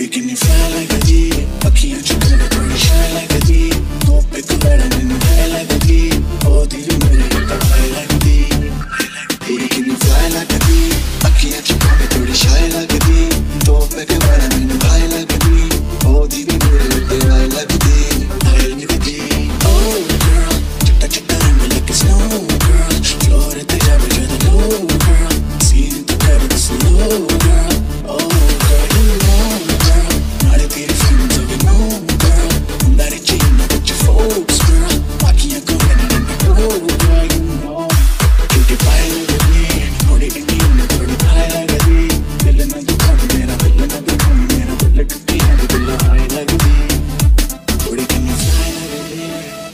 can you fly like a G? Akhiyan ch kar thodi shine like a G. Go pe tu bada mainu high like a G. Oh dil mere to high like a G. Baby can you fly like a G? Akhiyan ch kar thodi shine like a G. Go pe tu bada mainu high like a G. Oh dil mere to high like a G. High like a G. Oh girl, chitta chitta rang like a snow girl. Floor te jabe jada low girl. Scene to kar the slow girl. Oh girl, you know girl. Naare tere friends of you know girl. Hundare chain with your folks girl. Akhiyan ko maine oh girl, you know. Cutie pie with me, thodi Indian mein thodi high like a G. Dil na dukhan mera, dil na dukhan mera, dil टूटी है तो दिल high like a G. Thodi can you fly like a G?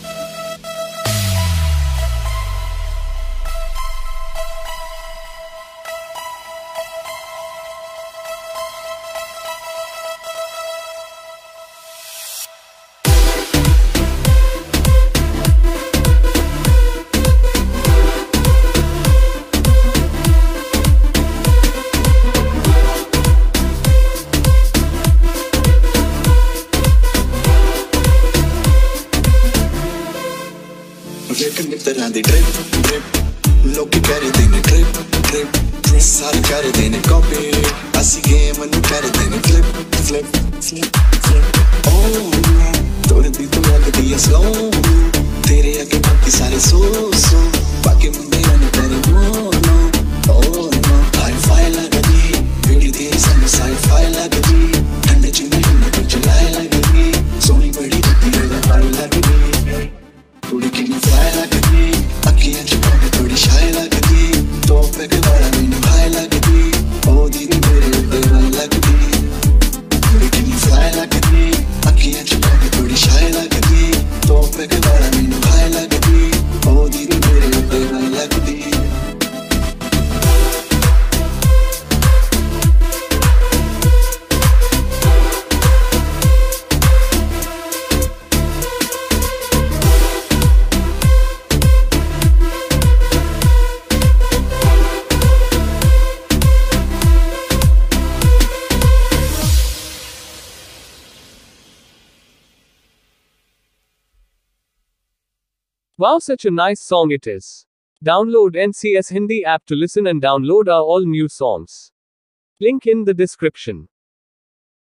Reckon if they're on the drip, लोग कह रहे थे ने drip, सारे कह रहे थे ने copy, ऐसी game मनु कह रहे थे ने flip. Oh no, तोरे दी तो लगती है slow, तेरे आगे बाकी सारे so, बाकी मुंडे आने तेरे no. Oh no, high fire like a G, बेटी तेरी संग side fire like a G, ठंडे चिन्ह में कुछ लाई like a G, सोनी बड़ी दिखती है high like a G. Thodi can you fly like a G? Akhiyan ch kar thodi shy like a G. To pe ke bada mainu high like a G. Oh dil mere te high like a G. Thodi can you fly like a G? Akhiyan ch kar thodi shy like a G. To pe ke bada mainu high like a G. Oh dil mere te high like a G. Wow, such a nice song it is. Download NCS Hindi app to listen and download our all new songs. Link in the description.